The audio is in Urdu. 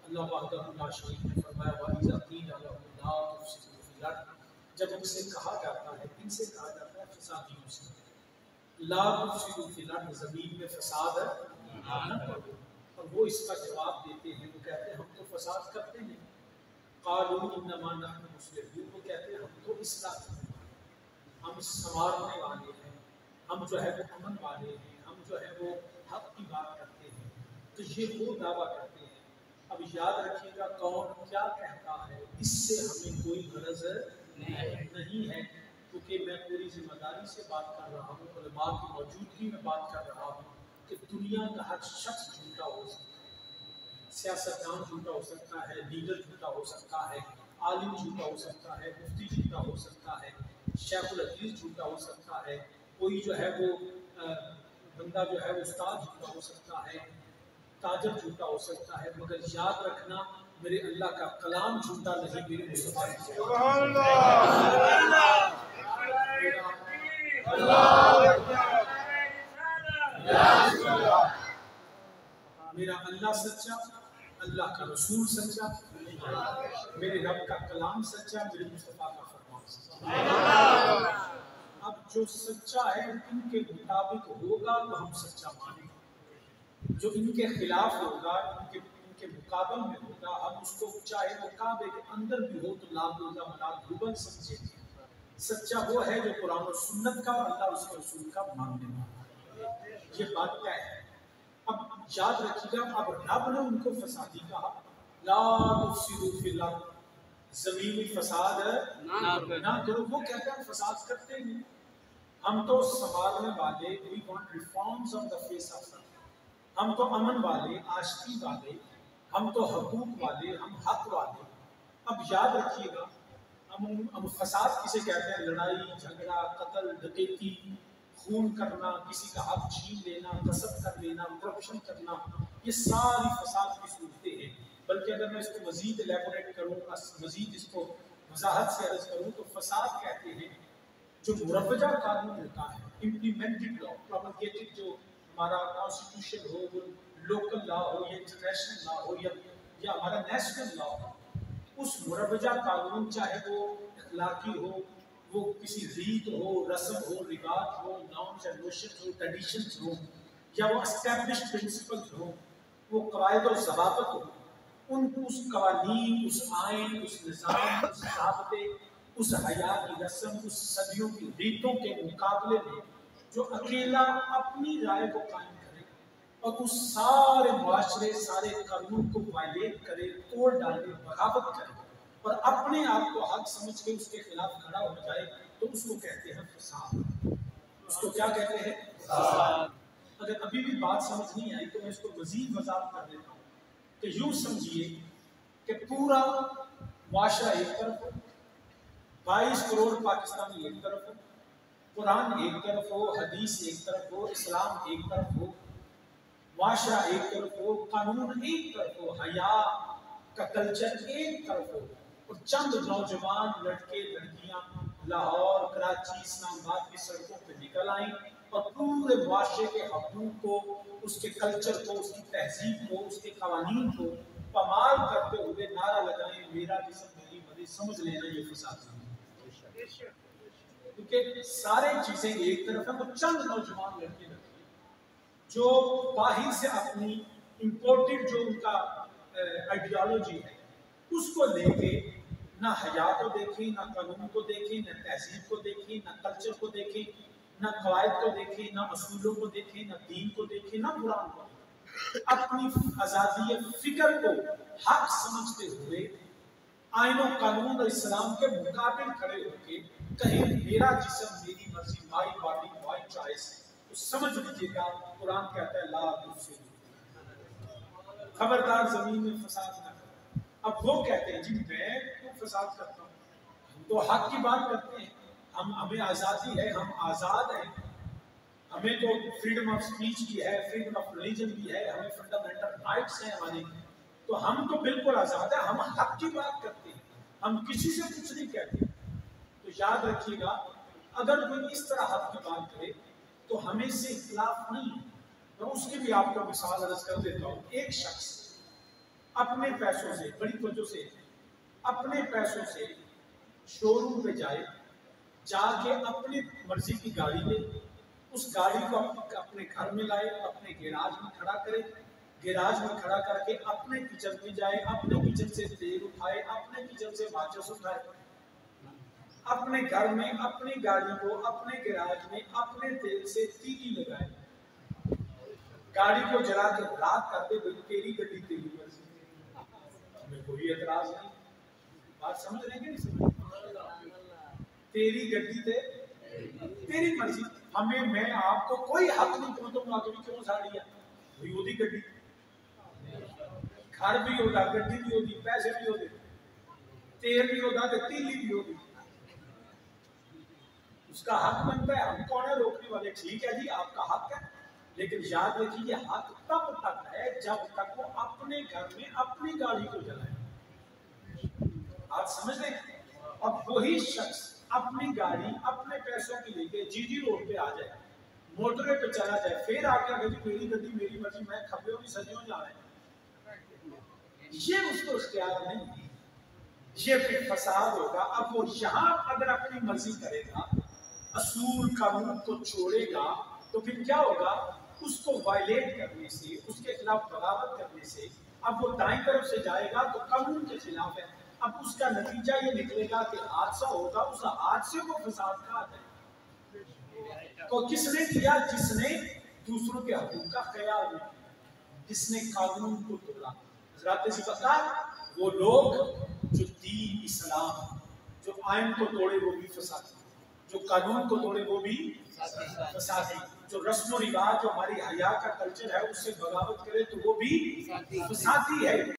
اللہ وحدہ لا شریک نے فرمایا وَإِذَا قِيلَ لَهُمْ لَا تُفْسِدُوا فِي الْأَرْضِ، جب ان سے کہا جاتا ہے، ان سے کہا جاتا ہے فسادیوں سے، لا تفسدوا فی الارض، زمین میں فساد نہ کرو، اور وہ اس کا جواب دیتے ہیں، وہ کہتے ہیں ہم تو فساد کرتے ہیں، قالوا انما نحن مصلحون، وہ کہتے ہیں ہم تو اصلاح کرتے ہیں، ہم سنوارنے والے ہیں، ہم جو ہے وہ امن والے ہیں، ہم جو ہے وہ حق کی بات کرتے ہیں، تو یہ وہ دعویٰ کرتے ہیں۔ اب یاد رکھیے گا کون کیا کہتا ہے، اس سے ہمیں کوئی غرض نہیں ہے، کیونکہ میں پوری ذمہ داری سے بات کر رہا ہوں، علماء کی موجودگی میں بات کر رہا ہوں کہ دنیا کا ہر شخص جھوٹا ہو سکتا ہے، سیاستدان جھوٹا ہو سکتا ہے، لیڈر جھوٹا ہو سکتا ہے، عالم جھوٹا ہو سکتا ہے، مفتی جھوٹا ہو سکتا ہے، شیخ الحدیث جھوٹا ہو سکتا ہے، کوئی جو ہے وہ بندہ جو ہے وہ استاد جھوٹا ہو سکتا ہے، تاجر جھوٹا ہو سکتا ہے، مگر یاد رکھنا میرے اللہ کا کلام جھوٹا نہیں، میرے مصطفیٰ میرا اللہ سچا، اللہ کا رسول سچا، میرے رب کا کلام سچا، میرے مصطفیٰ کا فرمان سچا۔ اب جو سچا ہے ان کے مطابق ہوگا تو ہم سچا مانیں گے، جو ان کے خلاف ہوگا، ان کے مقابل میں ہوگا، ہم اس کو چاہے وہ کعبے کے اندر بھی ہو تو لاگوزہ مناد روبن سمجھیں گے۔ سچا وہ ہے جو قرآن و سنت کا اور اللہ اس کے رسول کا ماننے والا ہے۔ یہ بات کیا ہے؟ اب یاد رکھیے گا، اب رب نے ان کو فسادی کہا، لا تفسدوا فی الارض، زمینی فساد نہ کرو، وہ کہتے ہیں فساد کرتے ہیں، ہم تو سنبھالنے والے، we want reforms on the face of the earth، ہم تو امن والے، آشتی والے، ہم تو حقوق والے، ہم حق والے۔ اب یاد رکھیے گا، ہم فساد کسے کہتے ہیں؟ لڑائی جھگڑا، قتل ڈکیتی، خون کرنا، کسی کا حق چھین لینا، غصب کر لینا، کرپشن کرنا، یہ ساری فساد کی صورتیں ہیں۔ بلکہ اگر میں اس کو مزید الیبوریٹ کروں، مزید اس کو وضاحت سے عرض کروں تو فساد کہتے ہیں جو مروجہ قانون ہوتا ہے، امپلیمنٹڈ لا، پروپگیٹڈ، جو ہمارا کانسٹیٹیوشن ہو، وہ لوکل لا ہو یا انٹرنیشنل لا ہو یا ہمارا نیشنل لا ہو، اس مروجہ قانون چاہے وہ اخلاقی ہو، وہ کسی ریت ہو، رسم ہو، رواج ہو، نارمز اینڈ نوشنز ہو، ٹریڈیشنز ہو، یا وہ اسٹیبلشڈ پرنسپلز ہو، وہ قواعد و ضوابط ہو، اس قوانین، اس آئین، اس نظام، اس ضابطے، اس حیا کی رسم، اس صدیوں کی ریتوں کے مقابلے میں جو اکیلا اپنی رائے کو قائم کرے اور اس سارے معاشرے، سارے قانون کو وائلیٹ کرے، توڑ ڈالے، بغاوت کرے اور اپنے آپ کو حق سمجھ کے اس کے خلاف کھڑا ہو جائے، تو اس کو کہتے ہیں فساد۔ اس کو کیا کہتے ہیں؟ فساد۔ اگر ابھی بھی بات سمجھ نہیں آئی تو میں اس کو مزید وضاحت کر دیتا ہوں کہ یوں سمجھیے کہ پورا معاشرہ ایک طرف ہو، 22 کروڑ پاکستانی ایک طرف ہو، قرآن ایک طرف ہو، حدیث ایک طرف ہو، اسلام ایک طرف ہو، معاشرہ ایک طرف ہو، قانون ایک طرف ہو، حیا کا کلچر ایک طرف ہو، اور چند نوجوان لڑکے لڑکیاں لاہور، کراچی، اسلام آباد کی سڑکوں پہ نکل آئیں اور پورے معاشرے کے حقوق کو، اس کے کلچر کو، اس کی تہذیب کو، اس کے قوانین کو پامال کرتے ہوئے نعرہ لگائیں میرا جسم میری مرضی، سمجھ لینا یہ فساد ہے۔ کیونکہ سارے چیزیں ایک طرف ہیں، وہ چند نوجوان لڑکے لڑکیاں جو باہر سے اپنی امپورٹڈ جو ان کا آئیڈیالوجی ہے اس کو لے کے نہ حیا کو دیکھیں، نہ قانون کو دیکھیں، نہ تہذیب کو دیکھیں، نہ کلچر کو دیکھیں، نہ قواعد کو دیکھیں، نہ اصولوں کو دیکھیں، نہ دین کو دیکھیں، نہ قرآن کو دیکھیں، اپنی آزادی فکر کو حق سمجھتے ہوئے آئین و قانون اور اسلام کے مقابل کھڑے ہو کے کہیں میرا جسم میری مرضی، مائی باڈی مائی چوائس، تو سمجھ لیجیے گا قرآن کہتا ہے لا تفسدوا، خبردار زمین میں فساد نہ کرو۔ اب وہ کہتے ہیں جی میں کیوں فساد کرتا ہوں، ہم تو حق کی بات کرتے ہیں، ہمیں آزادی ہے، ہم آزاد ہیں، ہمیں تو فریڈم آف اسپیچ بھی ہے، فریڈم آف ریلیجن بھی ہے، ہمیں فنڈامنٹل رائٹس ہیں ہمارے، تو ہم تو بالکل آزاد ہیں، ہم حق کی بات کرتے ہیں، ہم کسی سے کچھ نہیں کہتے۔ تو یاد رکھیے گا اگر کوئی اس طرح حق کی بات کرے تو ہمیں سے اختلاف نہیں ہے۔ میں اس کی بھی آپ کو مثال عرض کر دیتا ہوں۔ ایک شخص اپنے پیسوں سے، بڑی توجہ سے، اپنے پیسوں سے شو روم پہ جائے، جا کے اپنی مرضی کی گاڑی لے، اس گاڑی کو اپنے گھر میں لائے، اپنے گیراج میں کھڑا کرے، گیراج میں کھڑا کر کے اپنے کچن میں جائے، اپنے کچن سے تیل اٹھائے، اپنے کچن سے ماچس اٹھائے، اپنے گھر میں اپنی گاڑی کو اپنے گیراج میں اپنے تیل سے تیلی لگائے، گاڑی کو جلا کے رات کرتے بھئی تیری گڈی تیری مرضی، ہمیں کوئی اعتراض نہیں، بات سمجھ رہے ہیں کہ نہیں سمجھ؟ تیری گڈی تے تیری مرضی، ہمیں میں آپ کو کوئی حق نہیں کہ تم نوکری کیوں ساڑی ہے، وہی ہوتی گڈی، گھر بھی ہوتا، گڈی بھی ہوتی، پیسے بھی ہوتے، تیل بھی ہوتا تو تیلی بھی ہوتی، اس کا حق بنتا ہے، ہم کون ہے روکنے والے؟ ٹھیک ہے جی آپ کا حق ہے، لیکن یاد رکھیے یہ حق تب تک ہے جب تک وہ اپنے گھر میں اپنی گاڑی کو جلائے، آپ سمجھ رہے ہیں؟ اب وہی شخص اپنی گاڑی اپنے پیسوں کی لے کے جی جی روڈ پہ آ جائے، موٹرے پہ چلا جائے، پھر آ کے جی میری گڈی میری مرضی، میں کھبیوں کی سجیوں جا رہے ہیں، یہ اس کو اختیار نہیں، یہ پھر فساد ہوگا۔ اب وہ یہاں اگر اپنی مرضی کرے گا، اصول قانون کو چھوڑے گا، تو پھر کیا ہوگا؟ اس کو وائلیٹ کرنے سے، اس کے خلاف بغاوت کرنے سے، اب وہ دائیں طرف سے جائے گا تو قانون کے خلاف ہے، اب اس کا نتیجہ یہ نکلے گا کہ حادثہ ہوگا، اس حادثے کو فساد کہا جائے۔ تو کس نے کیا؟ جس نے دوسروں کے حقوق کا خیال نہیں کیا، جس نے قانون کو توڑا۔ حضرات سے پتا وہ لوگ جو دین اسلام، جو آئین کو توڑے وہ بھی فسادی، جو قانون کو توڑے وہ بھی فسادی، جو رسم و رواج جو ہماری حیا کا کلچر ہے اس سے بغاوت کرے تو وہ بھی فسادی ہے۔